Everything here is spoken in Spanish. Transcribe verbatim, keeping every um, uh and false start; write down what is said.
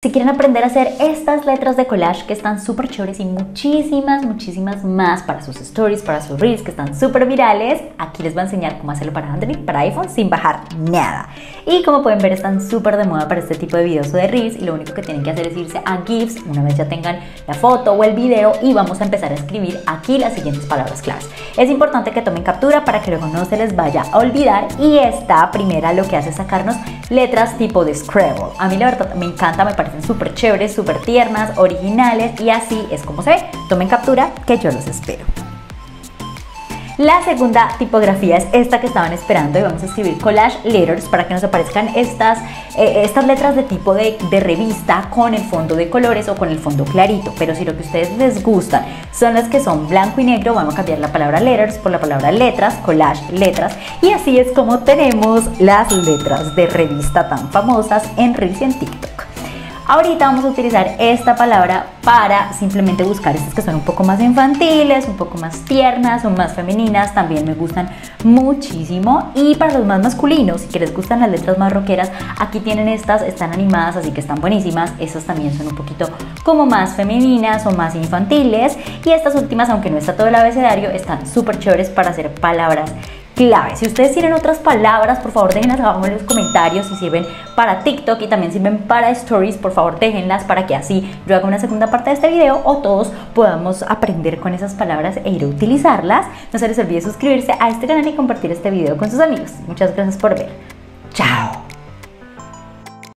Si quieren aprender a hacer estas letras de collage que están súper chéveres y muchísimas, muchísimas más para sus stories, para sus reels que están súper virales, aquí les voy a enseñar cómo hacerlo para Android, para iPhone, sin bajar nada. Y como pueden ver, están súper de moda para este tipo de videos o de reels, y lo único que tienen que hacer es irse a GIFs una vez ya tengan la foto o el video, y vamos a empezar a escribir aquí las siguientes palabras claves. Es importante que tomen captura para que luego no se les vaya a olvidar, y esta primera lo que hace es sacarnos letras tipo de Scrabble. A mí la verdad me encanta, me parece súper chéveres, súper tiernas, originales, y así es como se ve. Tomen captura que yo los espero. La segunda tipografía es esta que estaban esperando, y vamos a escribir collage letters para que nos aparezcan estas, eh, estas letras de tipo de, de revista con el fondo de colores o con el fondo clarito. Pero si lo que a ustedes les gustan son las que son blanco y negro, vamos a cambiar la palabra letters por la palabra letras, collage letras, y así es como tenemos las letras de revista tan famosas en Reels y en TikTok. Ahorita vamos a utilizar esta palabra para simplemente buscar estas que son un poco más infantiles, un poco más tiernas, son más femeninas, también me gustan muchísimo. Y para los más masculinos, si les gustan las letras más rockeras, aquí tienen estas, están animadas, así que están buenísimas. Estas también son un poquito como más femeninas o más infantiles. Y estas últimas, aunque no está todo el abecedario, están súper chéveres para hacer palabras clave. Si ustedes tienen otras palabras, por favor déjenlas abajo en los comentarios. Si sirven para TikTok y también sirven para Stories, por favor déjenlas para que así yo haga una segunda parte de este video o todos podamos aprender con esas palabras e ir a utilizarlas. No se les olvide suscribirse a este canal y compartir este video con sus amigos. Muchas gracias por ver. Chao.